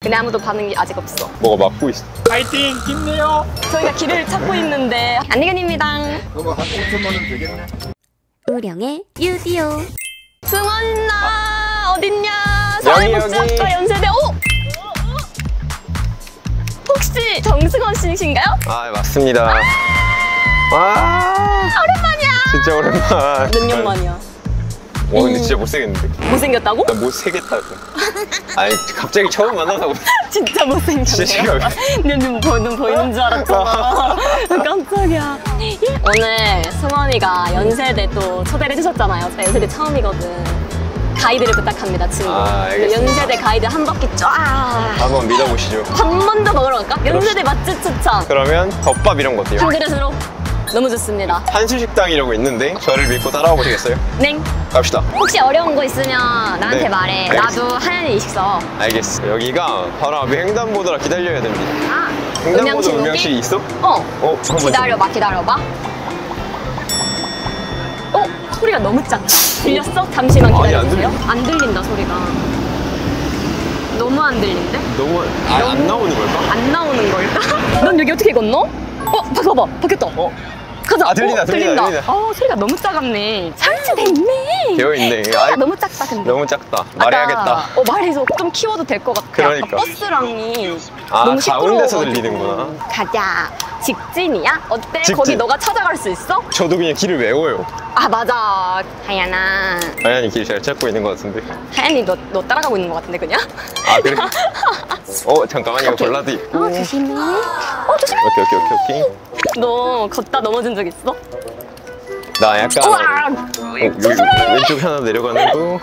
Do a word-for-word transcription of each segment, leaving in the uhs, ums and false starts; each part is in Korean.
근데 아무도 반응이 아직 없어. 뭐가 막고 있어. 파이팅! 힘내요! 저희가 길을 찾고 있는데 안내견입니다. 그거 한 오천만 원 되겠네. 우령의 유디오. 승원아 어딨냐? 여기, 여기. 사회복지학과 연세대. 오! 혹시 정승원 씨신가요? 아 맞습니다. 와 오랜만이야. 진짜 오랜만. 몇 년 만이야? 와 근데 진짜 못생겼는데. 못생겼다고? 나 못생겼다고. 아니 갑자기 처음 만나서 진짜 못생겼네. 진짜 눈 보이는 보이는 줄 알았잖아. 깜짝이야. 오늘 승원이가 연세대 또 초대를 해주셨잖아요. 저 연세대 처음이거든. 가이드를 부탁합니다, 친구. 아, 알겠습니다. 연세대 가이드 한 바퀴 쫙. 한번 믿어보시죠. 밥 먼저 먹으러 갈까? 연세대 맛집 추천. 그러면 덮밥 이런 거 어때요? 한 그릇으로. 너무 좋습니다. 한수식당이라고 있는데 저를 믿고 따라와 보시겠어요? 네. 갑시다. 혹시 어려운 거 있으면 나한테 네, 말해. 알겠습니다. 나도 하얀이 이식서. 알겠어. 여기가 바로 앞에 횡단보도라 기다려야 됩니다. 아, 횡단보도 음향신호기? 음향실이 있어? 어. 어, 한번 기다려봐, 기다려봐. 어? 소리가 너무 작다. 들렸어? 잠시만 아니, 안 기다려주세요. 안 들린다, 소리가. 너무 안 들린데? 너무 아, 안 나오는 걸까? 안 나오는 걸까? 넌 여기 어떻게 건너? 어? 봐봐, 바뀌었다. 어? 가자. 아, 들린다, 어, 들린다, 들린다. 어, 소리가 너무 작았네. 설치돼 있네. 되어 있네. 소리가 아이, 너무 작다, 근데. 너무 작다. 아까, 말해야겠다. 어, 말해서 좀 키워도 될 것 같아. 그러니까. 아까 버스랑이 아, 너무 가운데서 시끄러워가지고. 들리는구나. 가자. 직진이야? 어때? 직진. 거기 너가 찾아갈 수 있어? 저도 그냥 길을 외워요. 아, 맞아. 하얀아. 하얀이 길 잘 찾고 있는 것 같은데. 하얀이 너, 너 따라가고 있는 것 같은데, 그냥? 아, 그래? 어, 잠깐만, 이거 전라도 있고. 어, 조심해. 어, 조심해. 오케이, 오케이, 오케이, 오케이. 너 걷다 넘어진 적 있어? 나 약간. 우와! 어, 여기 왼쪽 하나 내려가는 거.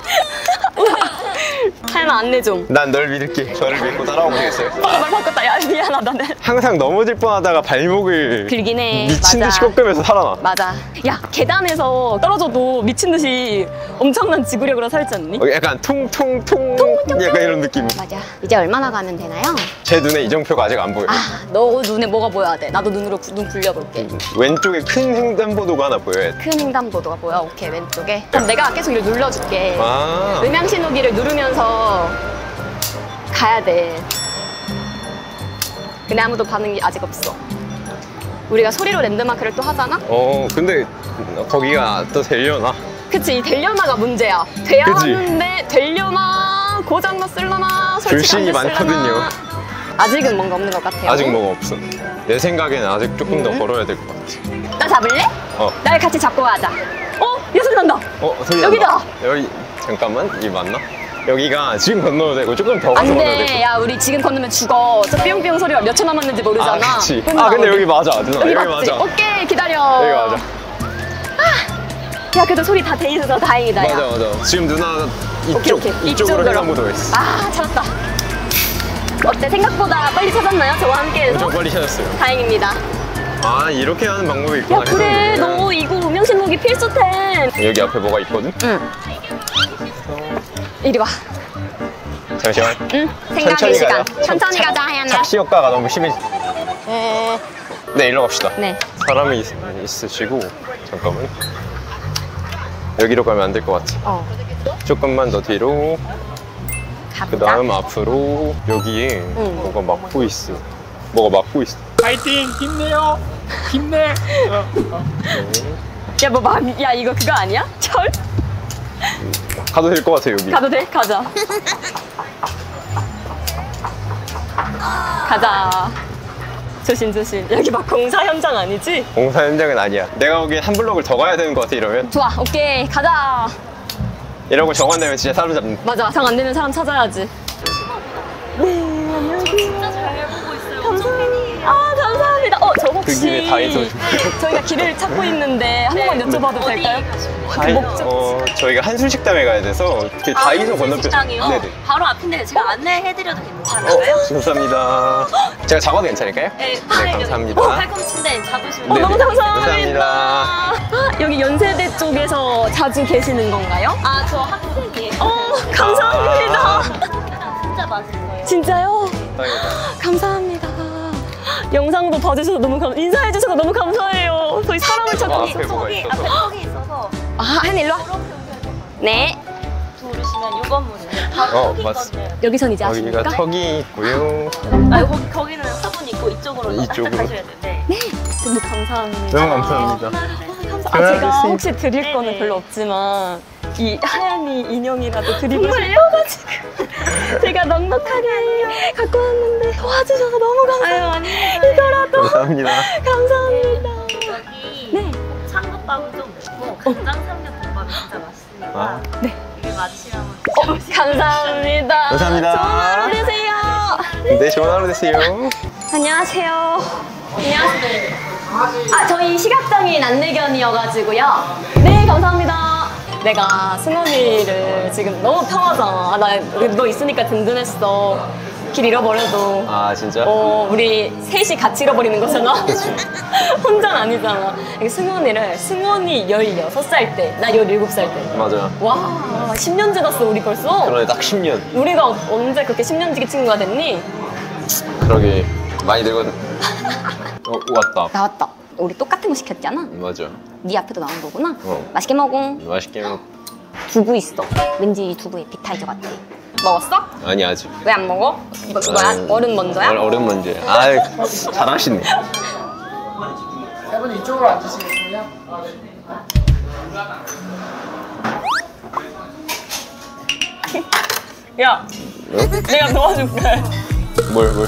하얀아, 안내 좀. 난 널 믿을게. 저를 믿고 따라와 보시겠어요? 아, 말 바꿨다. 야, 미안하다. 네. 항상 넘어질 뻔하다가 발목을 빌긴 해. 미친 맞아. 듯이 꺾으면서 살아나. 맞아. 야, 계단에서 떨어져도 미친 듯이 엄청난 지구력으로 살지 않니? 어, 약간 통통통 약간 이런 느낌. 맞아. 이제 얼마나 가면 되나요? 제 눈에 이정표가 아직 안 보여요. 아, 너 눈에 뭐가 보여야 돼? 나도 눈으로 구- 눈 굴려볼게. 왼쪽에 큰 횡단보도가 하나 보여야 돼. 큰 횡단보도가 보여? 오케이, 왼쪽에. 그럼 내가 계속 이를 눌러줄게. 아, 음향신호기를 누르면서 가야 돼. 근데 아무도 반응이 아직 없어. 우리가 소리로 랜드마크를 또 하잖아? 어, 근데 거기가 또 되려나? 그치, 이 되려나가 문제야. 돼야 그치. 하는데 되려나 고장나 쓸려나 설치가 불신이 안 됐을려나. 많거든요. 아직은 뭔가 없는 것 같아요. 아직 뭐가 없어. 내 생각에는 아직 조금 더 음. 걸어야 될 것 같아. 나 잡을래? 어, 날 같이 잡고 가자. 어? 야, 소리 난다. 어, 소리 여기다. 난다. 여기 잠깐만, 이 맞나? 여기가 지금 건너도 되고 조금 더 가서 안 건너도 돼. 되고. 야, 우리 지금 건너면 죽어. 저 뿅뿅 소리가 몇 초 남았는지 모르잖아. 아, 그치. 끝나, 아, 근데 우리. 여기 맞아, 누나. 여기, 맞지? 맞아. 오케이, 기다려. 여기 맞아. 야, 그래도 소리 다 돼 있어서 다행이다. 야. 맞아, 맞아. 지금 누나 이쪽, 오케이, 오케이. 이쪽으로 이쪽으로. 횡단보도가 있어. 아, 찾았다. 어때? 생각보다 빨리 찾았나요? 저와 함께해서? 엄청 빨리 찾았어요. 다행입니다. 아, 이렇게 하는 방법이 있구나. 야, 그래. 해봤는데. 너 이거 음향신호기 필수템. 여기 앞에 뭐가 있거든? 응. 이리 와. 잠시만. 응. 생각의 천천히 시간. 가자. 천천히 착- 가자, 하얀아. 착시 효과가 너무 심해. 에... 네, 일로 갑시다. 네. 사람이 있, 있으시고 잠깐만. 여기로 가면 안 될 것 같아. 어. 조금만 더 뒤로. 그 가보자. 다음 앞으로. 여기에 응. 뭐가 막고 있어. 뭐가 막고 있어. 파이팅! 힘내요! 힘내! 어, 어. 야, 뭐, 막, 야, 이거 그거 아니야? 철? 가도 될 것 같아 여기. 가도 돼? 가자. 가자. 조심, 조심. 여기 막 공사 현장 아니지? 공사 현장은 아니야. 내가 보기엔 한 블럭을 더 가야 되는 것 같아 이러면. 좋아, 오케이. 가자. 이러고 정원 되면 진짜 사람 잡는. 맞아, 상 안 되는 사람 찾아야지. 네, 안녕하세요. 진짜 잘 보고 있어요. 감사합니다. 아, 감사합니다. 어, 저 혹시 그 길에 다이소. 저희가 길을 찾고 있는데 한 번만 여쭤봐도 될까요? 다이, 목적- 어, 저희가 한술식당에 가야 돼서 그 다이소 건너편. 식당이요? 네네. 바로 앞인데 제가 안내해드려도 어, 괜찮을까요? 감사합니다. 제가 잡아도 괜찮을까요? 네, 네, 감사합니다. 어, 팔꿈치인데 잡으시면 어, 네네. 너무 감사합니다. 감사합니다. 아, 여기 연세대 쪽에서 자주 계시는 건가요? 아, 저 학생이에요. 어, 감사합니다. 아. 진짜 맛있어요. 진짜요? 다행이다. 감사합니다. 영상도 봐주셔서 너무 감, 인사해주셔서 너무 감사해요. 저희 사람을 찾고. 아, 있- 앞에 뭐가 저기 있어서. 앞에 턱이 있어서 아, 한 일로 와. 이렇게 오셔서 네. 들으시면 이 건물이에요. 바로 어, 턱이 맞- 있거든요. 여기선 이제 여기가 아십니까? 턱이 있고요. 아, 거기, 거기는 화분 있고 이쪽으로 이쪽으로. 살짝 가셔야 되는데. 너무 감사합니다. 너무 감사합니다. 감사. 아, 제가 혹시 드릴 네네. 거는 별로 없지만 이 하얀이 인형이라도 드리고 싶어가지고 제가 넉넉하게 갖고 왔는데 도와주셔서 너무 감사해요. 아유, 이거라도 감사합니다. 감사합니다. 여기 네. 곱창덮밥은 좀 맵고 간장 삼겹 덮밥이 진짜 맛있으니까 아. 이게 맞으시면 한번 드셔보세요. 감사합니다. 감사합니다. 좋은 하루 되세요. 네, 좋은 하루 되세요. 안녕하세요. 안녕하세요. 아, 저희 시각장애인 안내견이어가지고요. 네, 감사합니다. 내가 승원이를 지금 너무 편하잖아. 아, 나 너 있으니까 든든했어. 길 잃어버려도. 아, 진짜? 어, 우리 셋이 같이 잃어버리는 거잖아. 혼자는 아니잖아. 이게 승원이를 승원이 열여섯 살 때, 나 열일곱 살 때. 맞아. 와, 십 년 지났어, 우리 벌써. 그러네, 딱 십 년. 우리가 언제 그렇게 십 년지기 친구가 됐니? 그러게. 많이 늙었. 어, 왔다. 나왔다. 우리 똑같은 거 시켰잖아. 맞아. 네 앞에도 나온 거구나. 어. 맛있게 먹어. 맛있게 먹. 두부 있어. 왠지 이 두부 에피타이저 같아. 먹었어? 아니, 아직. 왜 안 먹어? 뭐, 뭐야? 아유, 어른 먼저야? 어, 어른 먼저야. 아이, 잘하시네. 세 분 이쪽으로 앉으시겠어요? 야, 내가 도와줄게. 뭘, 뭘.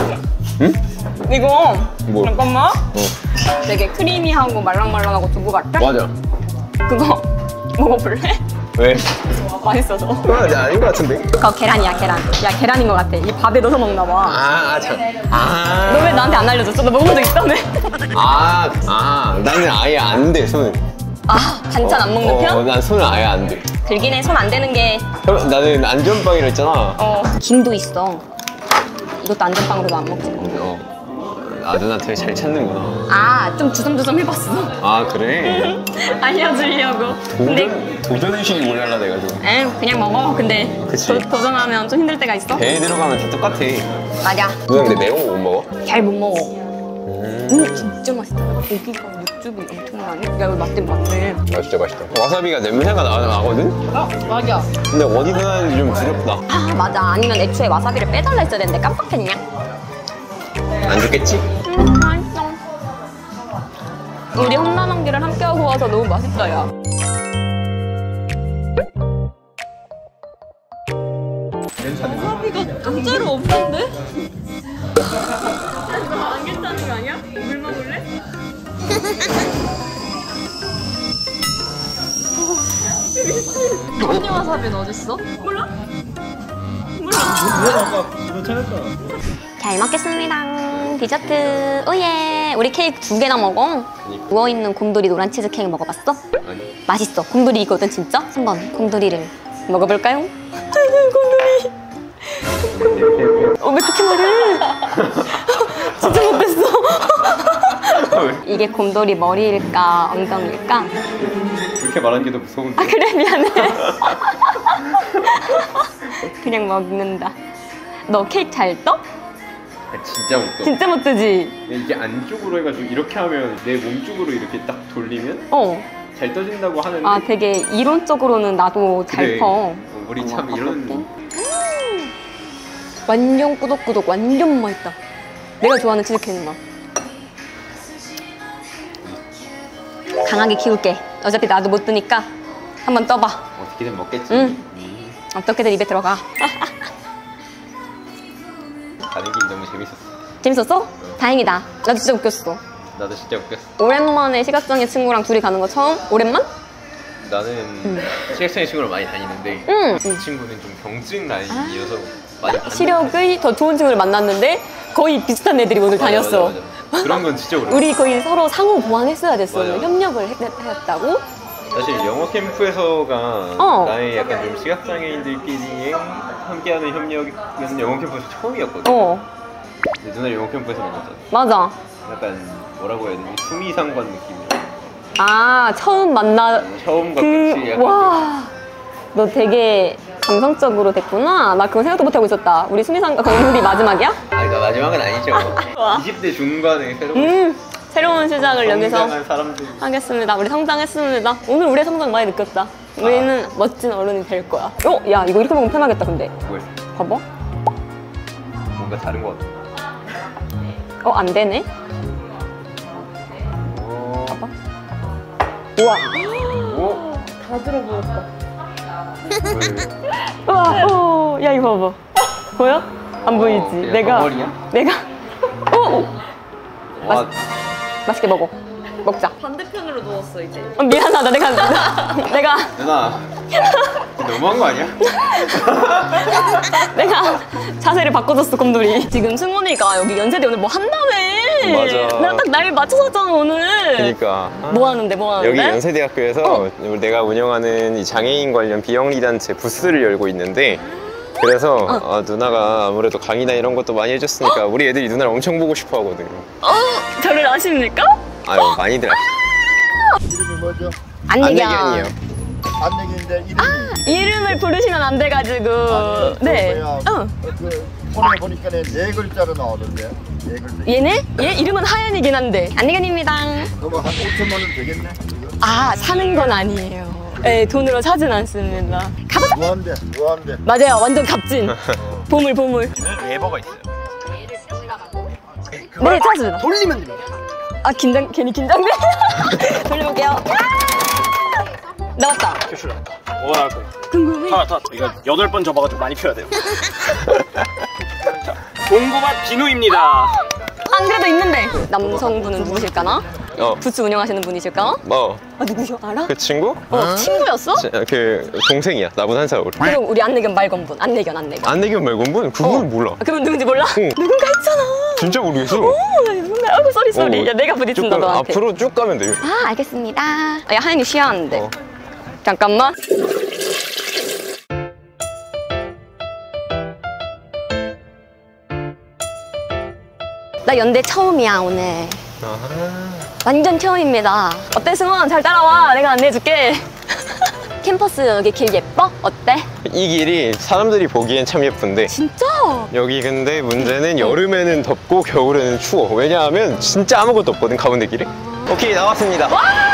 이거 뭐? 잠깐만. 어. 되게 크리미하고 말랑말랑하고 두부 같아? 맞아. 그거 먹어볼래? 왜? 맛있어서. 그건 아닌 것 같은데? 그거 계란이야, 계란. 야, 계란인 것 같아. 이 밥에 넣어서 먹나 봐. 아, 아, 참. 아. 너 왜 나한테 안 알려줬어? 너 먹은 적 있다며? 아, 아, 나는 아예 안 돼, 손. 아, 반찬 안 먹는 어, 편? 난 손은 아예 안 돼. 들긴 해. 손 안 대는 게. 형, 나는 안전빵이라 했잖아. 어. 김도 있어. 이것도 안전빵으로도 안 먹지. 어. 아, 누나 되게 잘 찾는구나. 아, 좀 주섬주섬 해봤어. 아, 그래? 알려주려고. 근데, 도전, 도전의식이 모자라 돼가지고. 에 그냥 먹어. 근데 그치. 도, 도전하면 좀 힘들 때가 있어. 배에 들어가면 다 똑같아. 맞아. 누나 근데 매운 거 못 먹어? 잘 못 먹어. 음, 진짜 맛있다. 고기가 육즙이 엄청나네. 야, 이거 맛있긴 맞네. 아, 진짜 맛있다. 와사비가 냄새가 나, 나거든? 아, 맞아. 근데 어디서 나는지 좀 두렵다. 아, 맞아. 아니면 애초에 와사비를 빼달라 했어야 되는데 깜빡했냐? 안 좋겠지? 음, 맛있어. 우리 험난한 길을 함께하고 와서 너무 맛있다, 야. 와사비가 진짜로 없는데? 안 괜찮은 거 아니야? 물 먹을래? 언니 와사비는 어딨어? 몰라? 잘 먹겠습니다. 디저트. 오예. 우리 케이크 두 개나 먹어. 누워있는 곰돌이 노란 치즈케이크 먹어봤어? 아니. 맛있어. 곰돌이거든 진짜. 한번 곰돌이를 먹어볼까요? 곰돌이. 어, 왜 그렇게 말해? 진짜 못됐어. 이게 곰돌이 머리일까 엉덩이일까? 그렇게 말하는 게 더 무서운데. 아 그래 미안해. 그냥 먹는다. 너 케이크 잘 떠? 진짜 못 떠. 진짜 못 뜨지? 이게 안쪽으로 해가지고 이렇게 하면 내 몸 쪽으로 이렇게 딱 돌리면 어. 잘 떠진다고 하는데. 아 되게 이론적으로는 나도 잘 그래. 퍼. 어, 우리 참 한번 이런. 가볼게. 완전 꾸덕꾸덕 완전 맛있다. 내가 좋아하는 치즈케이크 맛. 강하게 키울게. 어차피 나도 못 뜨니까 한번 떠봐. 어떻게든 먹겠지. 응. 어떻게든 입에 들어가. 가는 길이 너무 재밌었어. 재밌었어? 다행이다. 나도 진짜 웃겼어. 나도 진짜 웃겼어. 오랜만에 시각장애 친구랑 둘이 가는 거 처음? 오랜만? 나는 시각장애 친구를 많이 다니는데 응. 그 친구는 좀 병증 라인이어서 많이 받는 시력의 더 좋은 친구를 만났는데 거의 비슷한 애들이 오늘 맞아, 다녔어. 맞아, 맞아. 그런 건 진짜 오래. 우리 거의 서로 상호 보완했어야 됐어. 맞아. 협력을 했, 했다고? 사실 영어 캠프에서가 어. 나의 약간 좀 시각장애인들끼리 함께하는 협력은 영어 캠프에서 처음이었거든. 어, 근데 누나를 영어 캠프에서 만났잖아. 맞아. 약간 뭐라고 해야 되지? 수미상관 느낌이야. 아, 처음 만나. 처음과 그, 끝이 약간 와. 너 되게 감성적으로 됐구나. 나 그거 생각도 못하고 있었다. 우리 수미상과 건물이 마지막이야? 아니, 나 마지막은 아니죠. 와. 이십 대 중반에 새로운 음, 새로운 시작을 여기서 성장한 사람들. 하겠습니다. 우리 성장했습니다. 오늘 우리의 성장 많이 느꼈다. 우리는 멋진 어른이 될 거야. 어? 야 이거 이렇게 먹으면 편하겠다 근데. 왜? 봐봐. 뭔가 다른 것 같아. 어? 안 되네? 오. 봐봐. 우와. 오. 다 들어보였다. 왜? 우와. 오. 야 이거 봐봐. 보여? 안 보이지? 야, 내가 덩어리야? 내가 오! 와, 맛있게 먹어. 먹자. 반대편으로 누웠어 이제. 어, 미안하다. 내가 내가 누나. 너무한 거 아니야? 내가 자세를 바꿔줬어 곰돌이. 지금 승원이가 여기 연세대 오늘 뭐 한다며. 맞아. 나 딱 날 맞춰서 왔잖아 오늘. 그니까. 뭐 하는데 뭐 하는데? 여기 연세대학교에서 어. 내가 운영하는 이 장애인 관련 비영리 단체 부스를 열고 있는데 그래서 어. 아, 누나가 아무래도 강의나 이런 것도 많이 해줬으니까 우리 애들이 누나를 엄청 보고 싶어 하거든. 어? 저를 아십니까? 아유 많이들 아시. 이름이 뭐죠? 안내견이에요. 안내견인데 이름이 이름을 부르시면 안 돼가지고. 아니, 네. 그 뭐야, 어. 그 폰에 보니까 네 글자로 나오던데 네 글자. 얘네? 얘 이름은 하연이긴 한데. 안내견입니다. 그거 한 오천만 원 되겠네. 이거? 아 사는 건 아니에요. 네 돈으로 사진 않습니다. 가보자. 무한대 무한대. 맞아요. 완전 값진. 보물 보물. 레버가 있어요. 네 찾습니다. 돌리면 됩니다. 아 긴장 괜히 긴장돼. 돌려볼게요. 나왔다. 표시를 할까? 뭐가 나올 거야? 궁금해. 하나 더. 이거 여덟 번 접어가지고 많이 펴야 돼요. 자, 동고맛 비누입니다. 안 그래도 있는데. 남성분은 누구실까나? 어, 부스 운영하시는 분이실까? 뭐, 아 누구셔? 알아? 그 친구? 어 친구였어? 지- 그 동생이야. 나보다 한 살 어려. 그럼 우리 안내견 말건분. 안내견 안내견. 안내견 말고는 그건 몰라. 아, 그분 누군지 몰라? 응. 누군가 했잖아. 진짜 모르겠어. 오, 누군가. 아이고 쏘리 쏘리. 어, 야 내가 부딪힌다 쭉 가- 너한테. 앞으로 쭉 가면 돼. 아 알겠습니다. 아, 야 하연이 쉬었는데. 어. 잠깐만. 나 연대 처음이야 오늘. 아하. 완전 처음입니다. 어때 승원? 잘 따라와. 내가 안내해줄게. 캠퍼스 여기 길 예뻐? 어때? 이 길이 사람들이 보기엔 참 예쁜데 진짜? 여기 근데 문제는 여름에는 덥고 겨울에는 추워. 왜냐하면 진짜 아무것도 없거든 가운데 길에. 오케이 나왔습니다. 와